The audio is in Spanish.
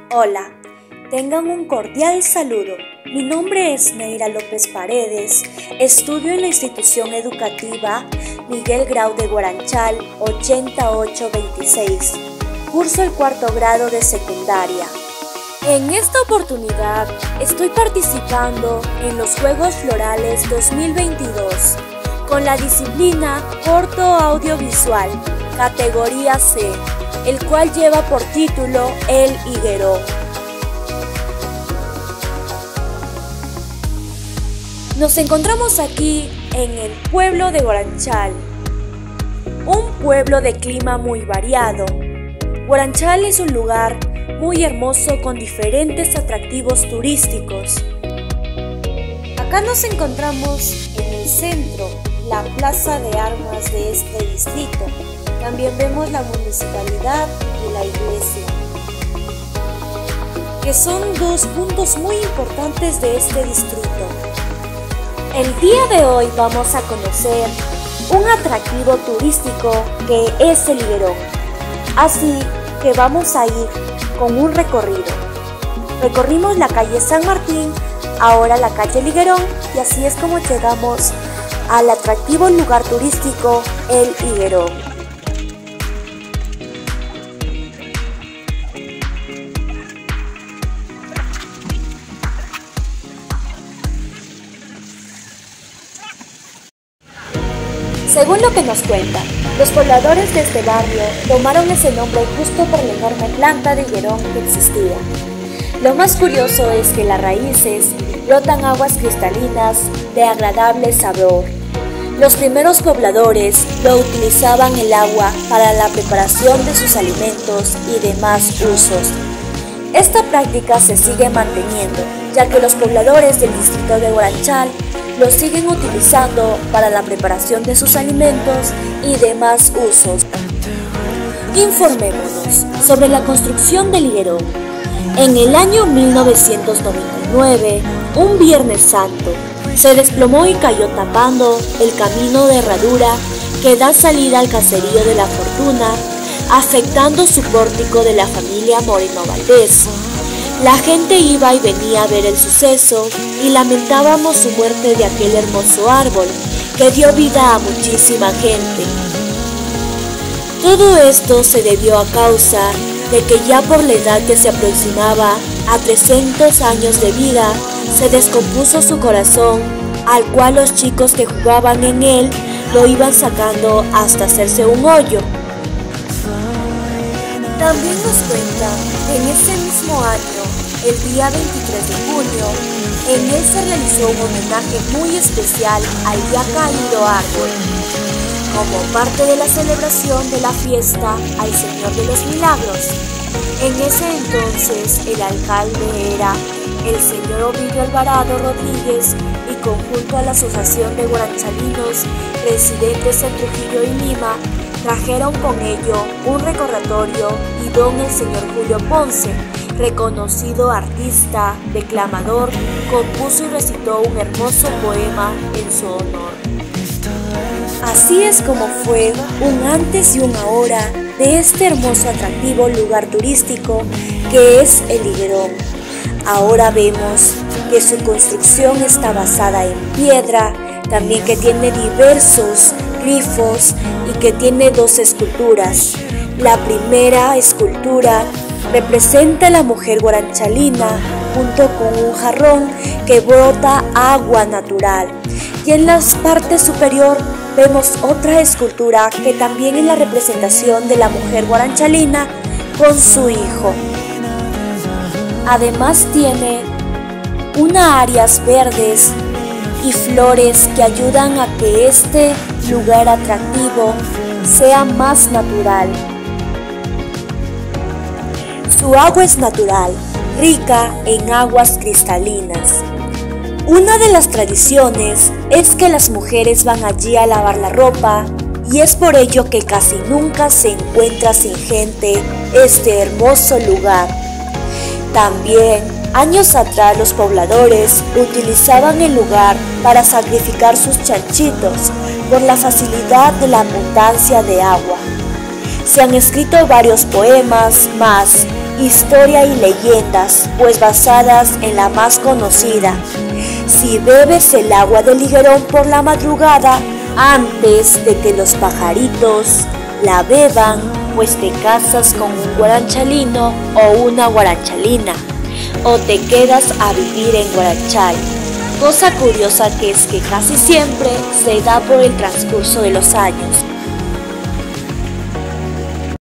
Hola, tengan un cordial saludo. Mi nombre es Neira López Paredes, estudio en la institución educativa Miguel Grau de Guaranchal 8826, curso el cuarto grado de secundaria. En esta oportunidad estoy participando en los Juegos Florales 2022 con la disciplina Corto Audiovisual, categoría C, el cual lleva por título El Higuerón. Nos encontramos aquí en el pueblo de Guaranchal, un pueblo de clima muy variado. Guaranchal es un lugar muy hermoso con diferentes atractivos turísticos. Acá nos encontramos en el centro, la plaza de armas de este distrito. También vemos la municipalidad y la iglesia, que son dos puntos muy importantes de este distrito. El día de hoy vamos a conocer un atractivo turístico que es el Higuerón. Así que vamos a ir con un recorrido. Recorrimos la calle San Martín, ahora la calle El Higuerón, y así es como llegamos al atractivo lugar turístico El Higuerón. Según lo que nos cuentan, los pobladores de este barrio tomaron ese nombre justo por la enorme planta de higuerón que existía. Lo más curioso es que las raíces brotan aguas cristalinas de agradable sabor. Los primeros pobladores lo utilizaban el agua para la preparación de sus alimentos y demás usos. Esta práctica se sigue manteniendo, ya que los pobladores del distrito de Guaranchal lo siguen utilizando para la preparación de sus alimentos y demás usos. Informémonos sobre la construcción del higuerón. En el año 1999, un Viernes Santo, se desplomó y cayó tapando el camino de herradura que da salida al caserío de La Fortuna, afectando su pórtico de la familia Moreno Valdés. La gente iba y venía a ver el suceso y lamentábamos su muerte de aquel hermoso árbol que dio vida a muchísima gente. Todo esto se debió a causa de que ya por la edad que se aproximaba a 300 años de vida, se descompuso su corazón, al cual los chicos que jugaban en él lo iban sacando hasta hacerse un hoyo. También nos cuentan que en ese mismo año, el día 23 de junio, en él se realizó un homenaje muy especial al ya caído árbol, como parte de la celebración de la fiesta al Señor de los Milagros. En ese entonces el alcalde era el señor Ovidio Alvarado Rodríguez y conjunto a la Asociación de Guaranchalinos residentes en Trujillo y Lima, trajeron con ello un recordatorio y don el señor Julio Ponce, reconocido artista, declamador, compuso y recitó un hermoso poema en su honor. Así es como fue un antes y un ahora de este hermoso atractivo lugar turístico que es el Higuerón. Ahora vemos que su construcción está basada en piedra, también que tiene diversos grifos y que tiene dos esculturas. La primera escultura representa a la mujer guaranchalina junto con un jarrón que brota agua natural, y en la parte superior vemos otra escultura que también es la representación de la mujer guaranchalina con su hijo. Además tiene unas áreas verdes y flores que ayudan a que este lugar atractivo sea más natural. Su agua es natural, rica en aguas cristalinas. Una de las tradiciones es que las mujeres van allí a lavar la ropa y es por ello que casi nunca se encuentra sin gente este hermoso lugar. También, años atrás los pobladores utilizaban el lugar para sacrificar sus chanchitos por la facilidad de la abundancia de agua. Se han escrito varios poemas más historia y leyendas, pues basadas en la más conocida. Si bebes el agua del higuerón por la madrugada, antes de que los pajaritos la beban, pues te casas con un guaranchalino o una guaranchalina, o te quedas a vivir en Guaranchay. Cosa curiosa que es que casi siempre se da por el transcurso de los años.